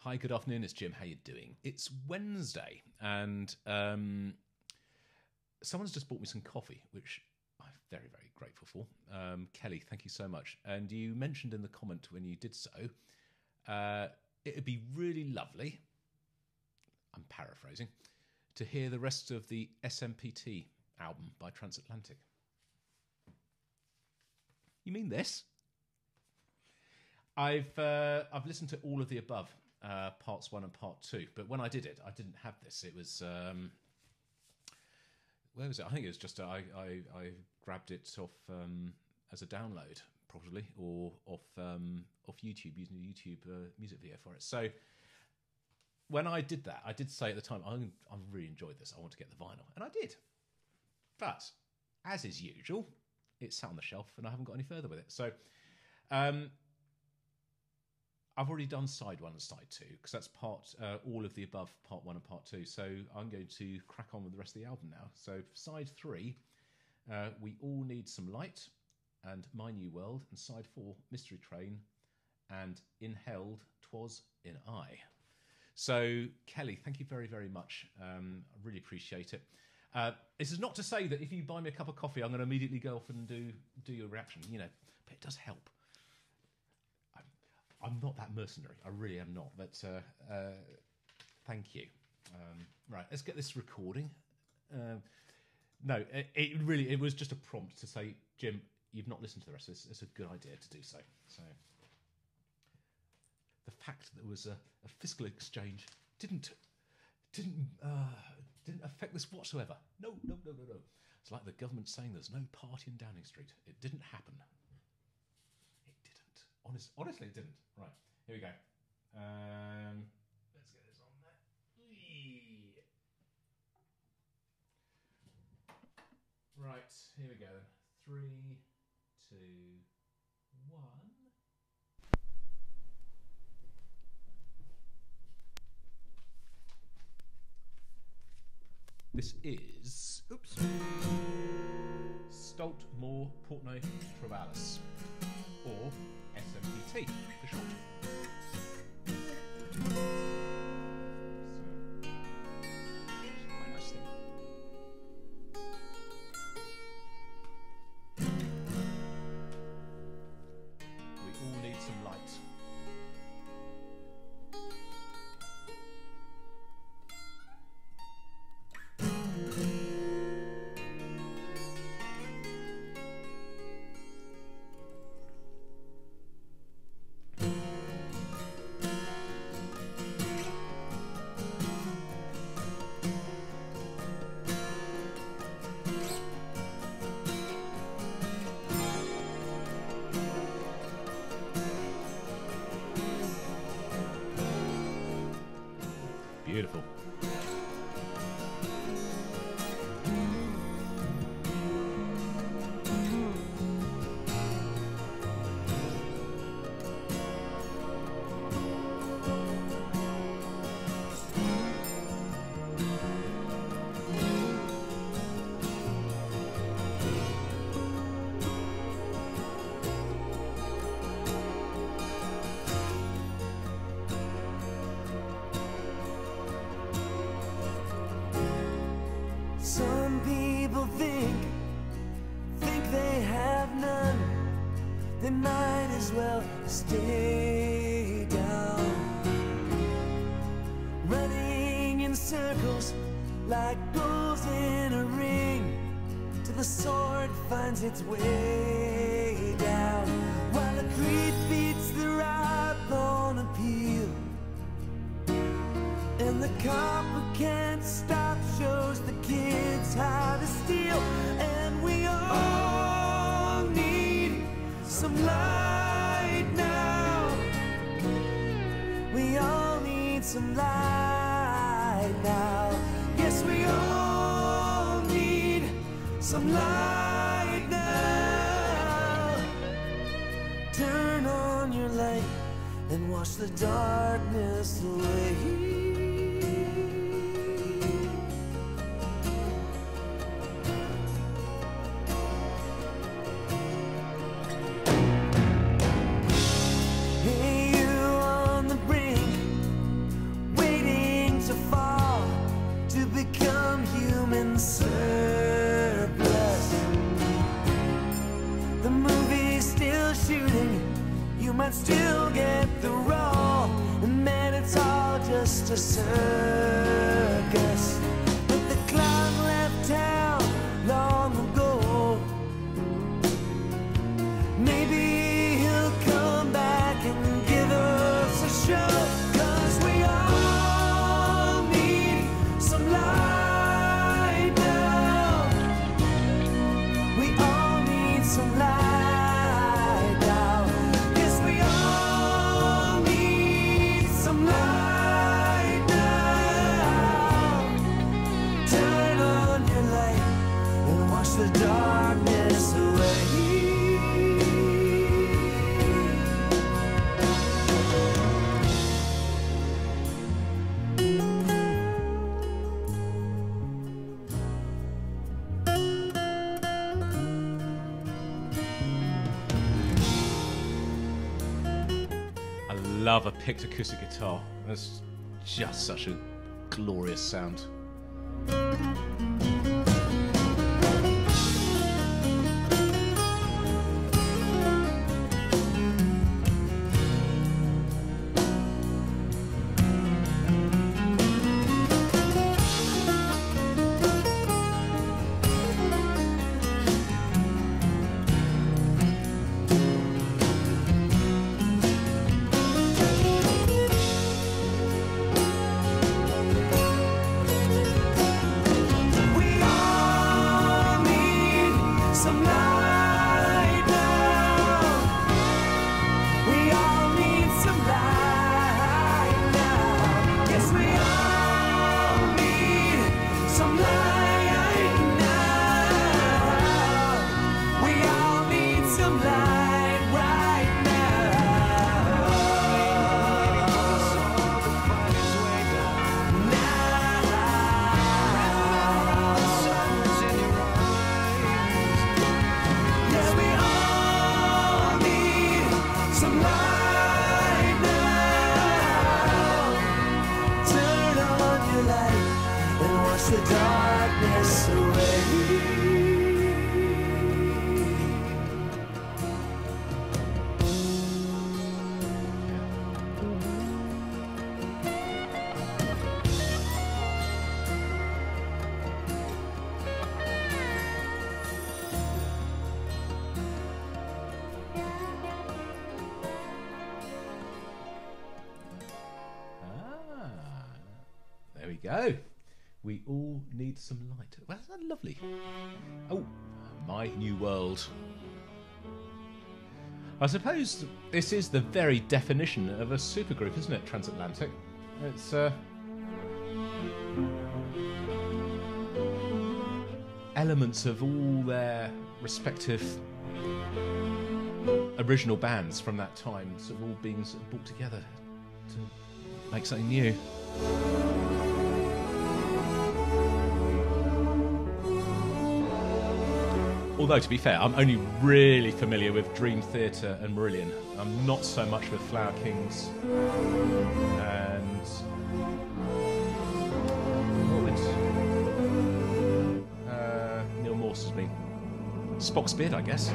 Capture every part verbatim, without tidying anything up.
Hi, good afternoon. It's Jim. How you doing? It's Wednesday, and um, someone's just bought me some coffee, which I'm very, very grateful for. Um, Kelly, thank you so much. And you mentioned in the comment when you did so, uh, it would be really lovely, I'm paraphrasing, to hear the rest of the S M P T album by Transatlantic. You mean this? I've uh, I've listened to all of the above, uh, parts one and part two, but when I did it, I didn't have this. It was um, where was it? I think it was just uh, I I, I grabbed it off um, as a download, probably, or off um, off YouTube using a YouTube uh, music video for it. So when I did that, I did say at the time, I I really enjoyed this. I want to get the vinyl, and I did. But as is usual, it sat on the shelf, and I haven't got any further with it. So. Um, I've already done side one and side two, because that's part uh, all of the above, part one and part two. So I'm going to crack on with the rest of the album now. So for side three, uh, We All Need Some Light and My New World, and side four, Mystery Train and Inhaled, 'Twas in I. So Kelly, thank you very, very much. Um, I really appreciate it. Uh, this is not to say that if you buy me a cup of coffee, I'm going to immediately go off and do do your reaction, you know, but it does help. I'm not that mercenary. I really am not. But uh, uh, thank you. Um, right, let's get this recording. Uh, no, it, it really it was just a prompt to say, Jim, you've not listened to the rest of this. It's a good idea to do so. So the fact that there was a, a fiscal exchange didn't didn't uh, didn't affect this whatsoever. No, no, no, no, no. It's like the government saying there's no party in Downing Street. It didn't happen. Honest, honestly, it didn't. Right, here we go. Um, let's get this on there. Eee. Right, here we go. Three, two, one. This is, oops, Stolt More Portney Travalis, or S M P T for short. So, quite a nice thing. We all need some light. Beautiful. Some people think, think they have none. They might as well stay down, running in circles like bulls in a ring, till the sword finds its way down, while the creed beats the ripe on appeal, and the cop who can't stop shows the kids how to steal. And we all need some light now. We all need some light now. Yes, we all need some light now. Turn on your light and wash the darkness away. Hey, you on the brink, just a circus. But the clown left town long ago. Maybe he'll come back and give us a show. 'Cause we all need some light now. We all need some light. The darkness away. I love a picked acoustic guitar. That's just such a glorious sound. The darkness away. Ah, there we go. We all need some light. Well, that's lovely. Oh, my new world. I suppose this is the very definition of a supergroup, isn't it, Transatlantic? It's uh, elements of all their respective original bands from that time, sort of all being sort of brought together to make something new. Although, to be fair, I'm only really familiar with Dream Theater and Marillion. I'm not so much with Flower Kings and... what would uh, Neil Morse has been? Spock's Beard, I guess.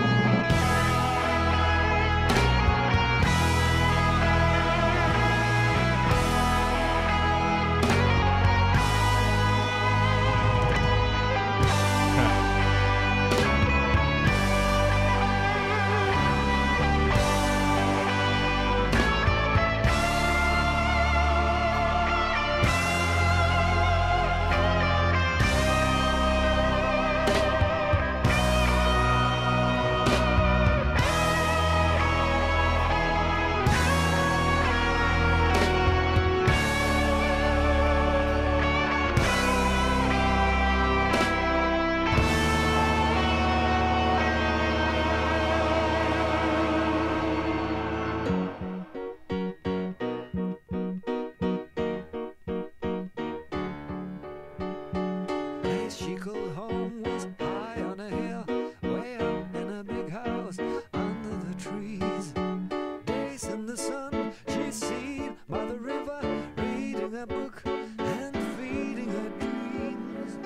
She called home was high on a hill, way up in a big house under the trees. Days in the sun, she's seen by the river, reading a book and feeding her dreams.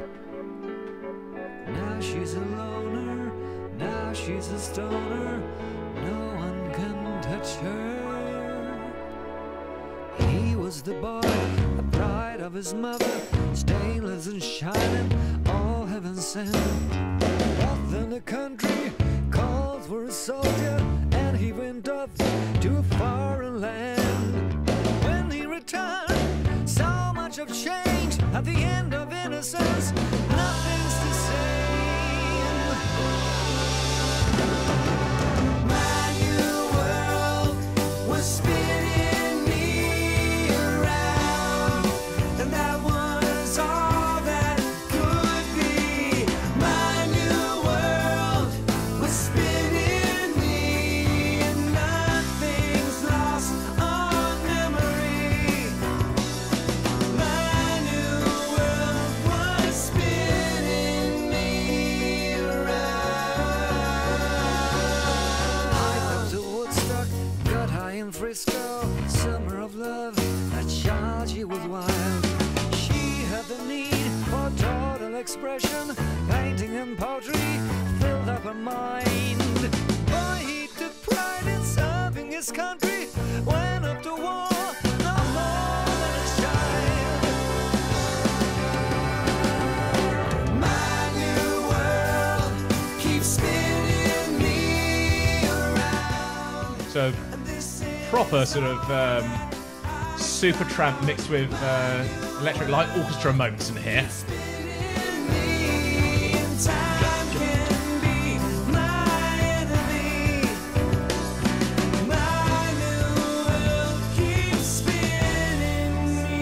Now she's a loner, now she's a stoner, no one can touch her. He was the boy, the pride of his mother, stainless and shining, all heaven sent. Off in the country, called for a soldier, and he went off to a foreign land. When he returned, so much have changed at the end of innocence, nothing's the same. My new world was spinning me around, and that was all that could be. My new world was spinning me, and nothing's lost on memory. My new world was spinning me around. Hiked up to Woodstock, got high in Frisco, summer of love, a child she was wild. She had the need for total expression, painting and poetry filled up her mind. Boy, he took pride in serving his country, went up to war, no more than a child. My new world keeps spinning me around. So And this is proper sort of um, Supertramp mixed with uh, Electric Light Orchestra moments in here. spinning me, and time can be my enemy. My new world keeps spinning me.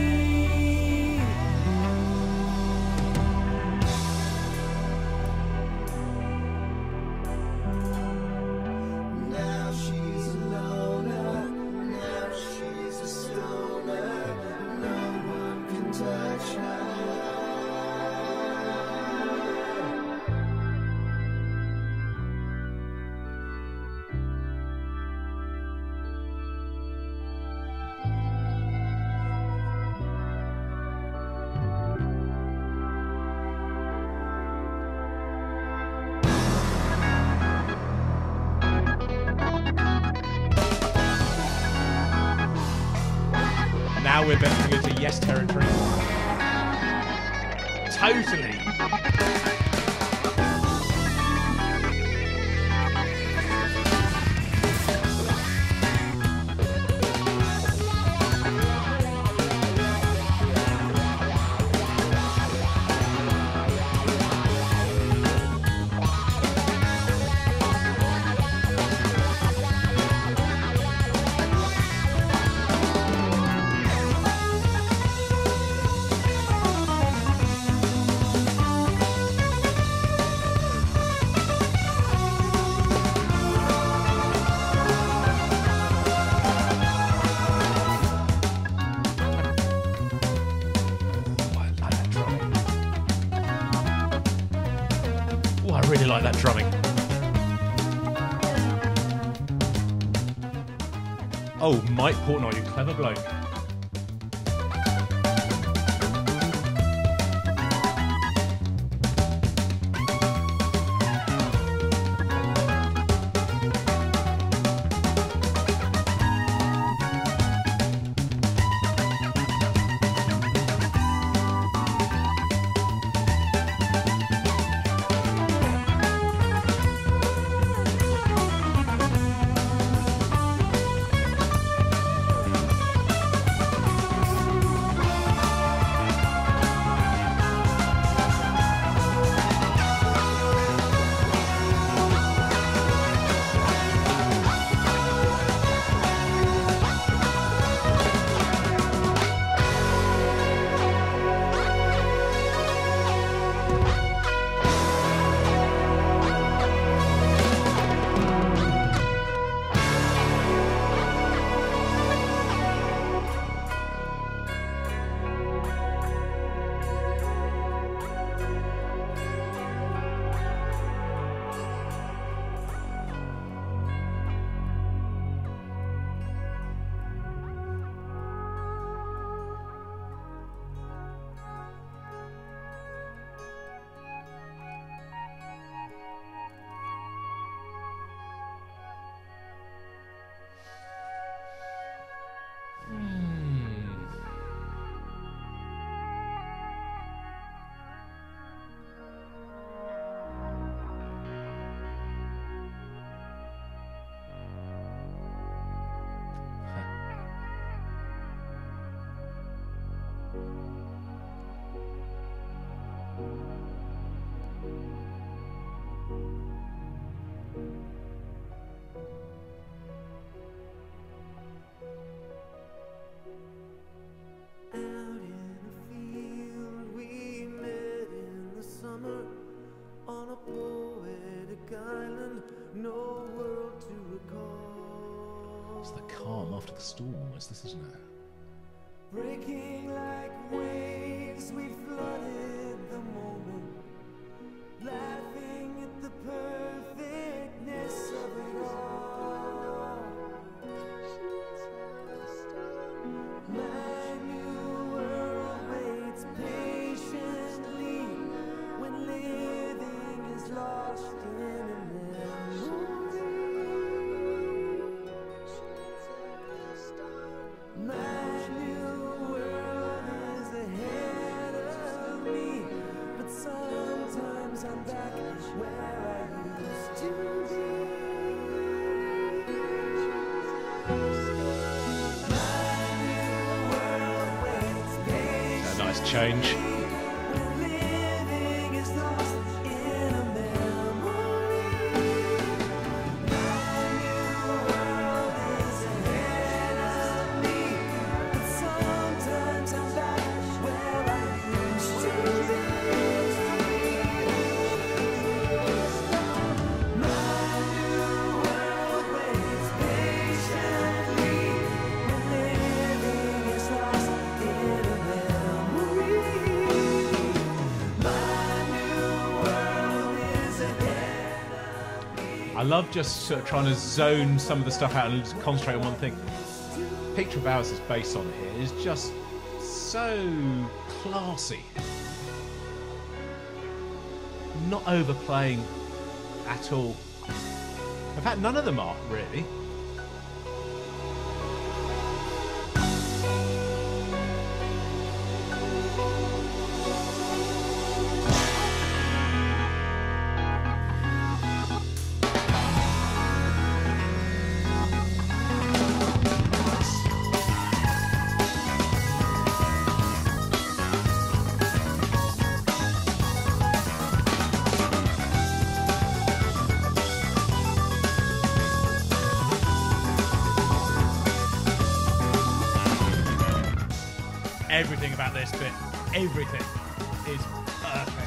Now she's a loner, now she's a stoner, no one can touch her. Now we're venturing into Yes territory. Totally. Oh, I really like that drumming. Oh, Mike Portnoy, you clever bloke. storm almost, this, isn't it? Breaking like waves, we flooded the moment, laughing at the perfectness of it all. My new world waits patiently when living is lost in a memory. My new world is ahead of me, but sometimes I'm back where I used to be. My new world waits patiently. A nice change. When living is lost in a memory. My new world is ahead of me, but sometimes I'm back where I used to be. My new world waits patiently when living is lost in a memory. My new world is ahead of me. I love just sort of trying to zone some of the stuff out and just concentrate on one thing. Picture of Ours' bass on here is just so classy. Not overplaying at all. In fact, none of them are, really. Everything about this bit, everything is perfect.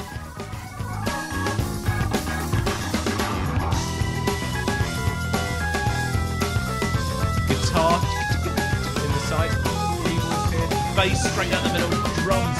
Guitar in the side, keyboards here, bass straight down the middle, drums.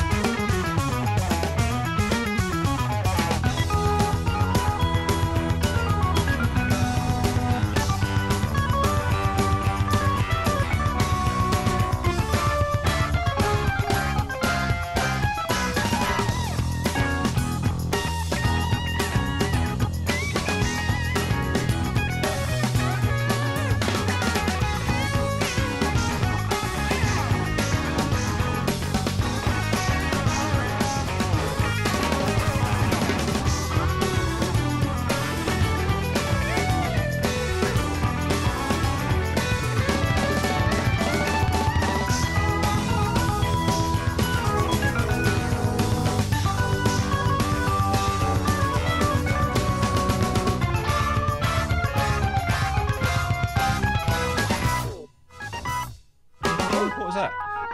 Oh, what was that?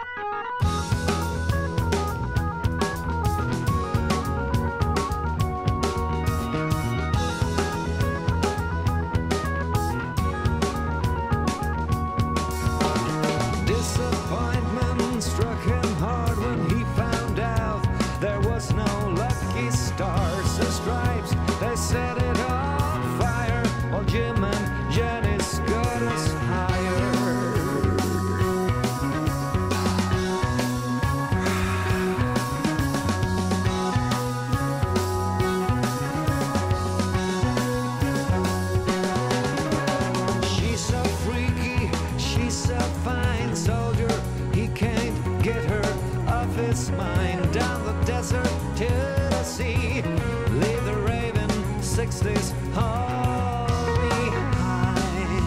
Disappointment struck him hard when he found out there was no lucky stars or stripes. They set it on fire while Jim and Jenny's got us higher. She's so freaky, she's so fine, soldier. He can't get her off his mind. Down the desert to the sea, leave the raving sixties all behind.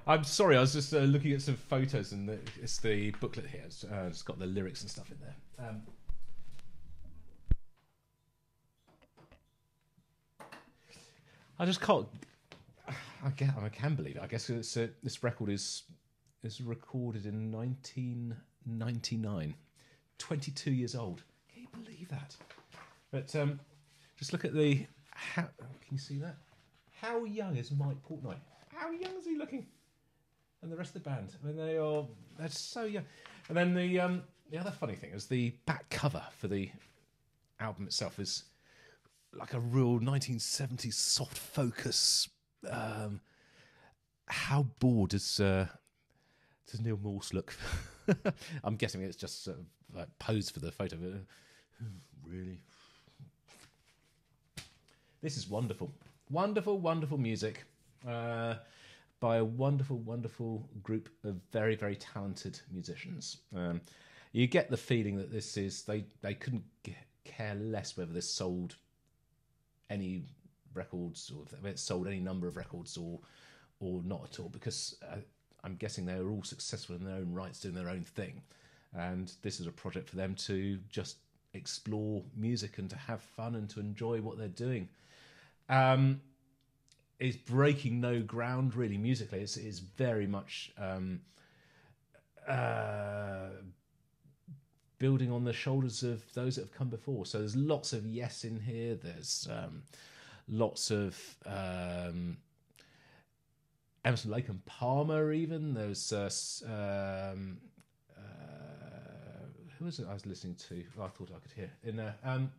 I'm sorry, I was just uh, looking at some photos, and the, it's the booklet here. It's, uh, it's got the lyrics and stuff in there. Um, I just can't. I can't, I can't believe it. I guess it's, uh, this record is is recorded in nineteen ninety-nine. twenty-two years old. Can you believe that? But um, just look at the. How, can you see that? How young is Mike Portnoy? How young is he looking? And the rest of the band. I mean, they are. They're so young. And then the um, the other funny thing is the back cover for the album itself is like a real nineteen seventies soft focus. Um, how bored does uh, does Neil Morse look? I'm guessing it's just sort of like posed for the photo. Really, this is wonderful, wonderful, wonderful music uh, by a wonderful, wonderful group of very, very talented musicians. Um, you get the feeling that this is they they couldn't g- care less whether this sold any records or if it sold any number of records or or not at all, because uh, I'm guessing they were all successful in their own rights, doing their own thing, and this is a project for them to just explore music and to have fun and to enjoy what they're doing. Um, it's breaking no ground really musically. It's, it's very much um, uh, building on the shoulders of those that have come before. So there's lots of Yes in here. There's um, lots of um, Emerson, Lake and Palmer even. There's uh, um, uh, who was it I was listening to? Oh, I thought I could hear in there. Um,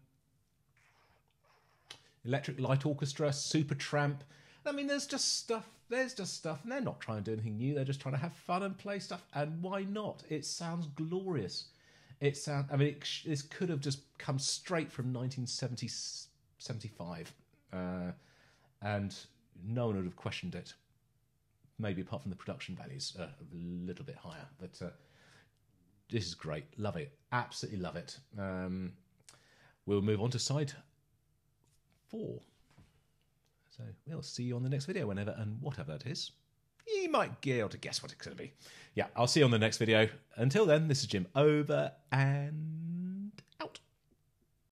Electric Light Orchestra, Supertramp. I mean, there's just stuff. There's just stuff, and they're not trying to do anything new. They're just trying to have fun and play stuff. And why not? It sounds glorious. It sound. I mean, it, this could have just come straight from nineteen seventy, seventy-five, uh, and no one would have questioned it. Maybe apart from the production values, uh, a little bit higher. But uh, this is great. Love it. Absolutely love it. Um, we'll move on to side four. So we'll see you on the next video, whenever and whatever that is. You might be able to guess what it's going to be. Yeah, I'll see you on the next video. Until then, this is Jim, over and